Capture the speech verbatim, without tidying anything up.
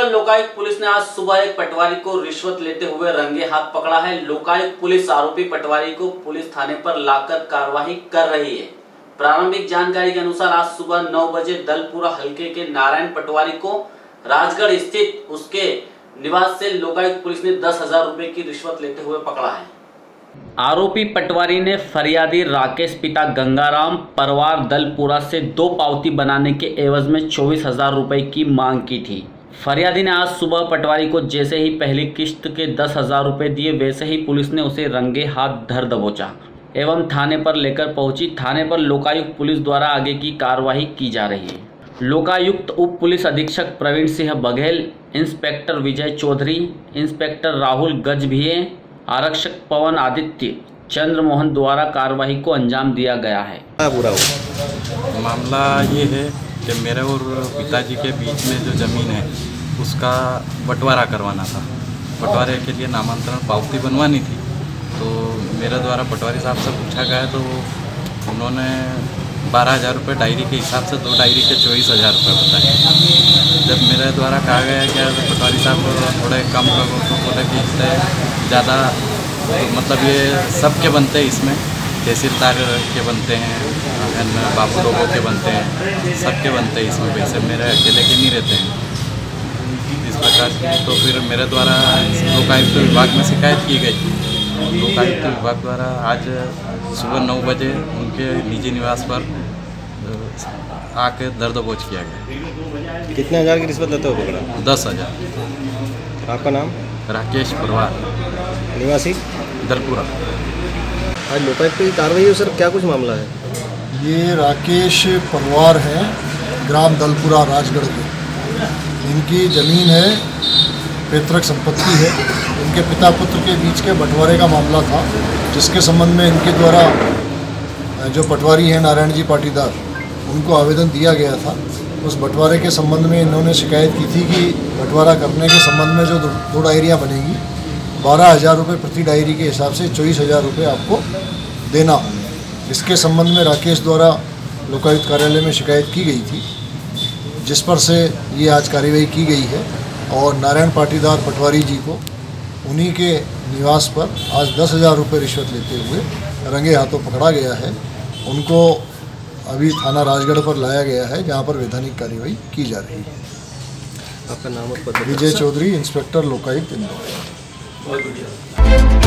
Indore Lokayukta police ने आज सुबह एक पटवारी को रिश्वत लेते हुए रंगे हाथ पकड़ा है। लोकायुक्त पुलिस आरोपी पटवारी को पुलिस थाने पर लाकर कार्रवाई कर रही है। प्रारंभिक जानकारी के अनुसार आज सुबह नौ बजे दलपुरा हलके के नारायण पटवारी को राजगढ़ स्थित उसके निवास से लोकायुक्त पुलिस ने दस हजार रुपए की रिश्वत लेते हुए पकड़ा है। आरोपी पटवारी ने फरियादी राकेश पिता गंगाराम परिवार दलपुरा से दो पावती बनाने के एवज में चौबीस हजार रुपए की मांग की थी। फरियादी ने आज सुबह पटवारी को जैसे ही पहली किस्त के दस हजार रुपए दिए, वैसे ही पुलिस ने उसे रंगे हाथ धर दबोचा एवं थाने पर लेकर पहुंची। थाने पर लोकायुक्त पुलिस द्वारा आगे की कार्रवाई की जा रही है। लोकायुक्त उप पुलिस अधीक्षक प्रवीण सिंह बघेल, इंस्पेक्टर विजय चौधरी, इंस्पेक्टर राहुल गजभिये, आरक्षक पवन आदित्य चंद्रमोहन द्वारा कार्रवाई को अंजाम दिया गया है। पूरा हो मामला ये है कि मेरे और पिताजी के बीच में जो ज़मीन है उसका बंटवारा करवाना था। बंटवारे के लिए नामांतरण पावती बनवानी थी, तो मेरे द्वारा पटवारी साहब से पूछा गया तो उन्होंने बारह हज़ार रुपये डायरी के हिसाब से दो डायरी के चौबीस हज़ार रुपये बताए। जब मेरे द्वारा कहा गया कि पटवारी साहब थोड़े कम करो तो बोले कि ज़्यादा मतलब ये सब के बनते हैं, इसमें तहसीलदार के बनते हैं, बाबू लोगों के बनते हैं, सब के बनते हैं इसमें, वैसे मेरे अकेले के नहीं रहते हैं इस प्रकार की। तो फिर मेरे द्वारा लोकायुक्त विभाग में शिकायत की गई। लोकायुक्त विभाग द्वारा आज सुबह नौ बजे उनके निजी निवास पर आके दर्दबोच किया गया। कितने हज़ार की रिश्वत लेते हो पकड़ा? दस हज़ार। आपका नाम? राकेश परवार, निवासी दलपुरा। आज लोकायुक्त की कार्रवाई है सर, क्या कुछ मामला है? ये राकेश परवार है, ग्राम दलपुरा राजगढ़ के। इनकी ज़मीन है, पैतृक संपत्ति है। इनके पिता पुत्र के बीच के बंटवारे का मामला था, जिसके संबंध में इनके द्वारा जो पटवारी हैं नारायण जी पाटीदार, उनको आवेदन दिया गया था। उस बंटवारे के संबंध में इन्होंने शिकायत की थी कि बंटवारा करने के संबंध में जो दो डायरियाँ बनेगी, बारह हज़ार रुपये प्रति डायरी के हिसाब से चौबीस हज़ार रुपये आपको देना हो। इसके संबंध में राकेश द्वारा लोकायुक्त कार्यालय में शिकायत की गई थी, जिस पर से ये आज कार्रवाई की गई है और नारायण पाटीदार पटवारी जी को उन्हीं के निवास पर आज दस हज़ार रुपये रिश्वत लेते हुए रंगे हाथों पकड़ा गया है। उनको अभी थाना राजगढ़ पर लाया गया है, जहां पर वैधानिक कार्रवाई की जा रही है। आपका नाम और पद? विजय चौधरी, इंस्पेक्टर लोकायुक्त इंदौर।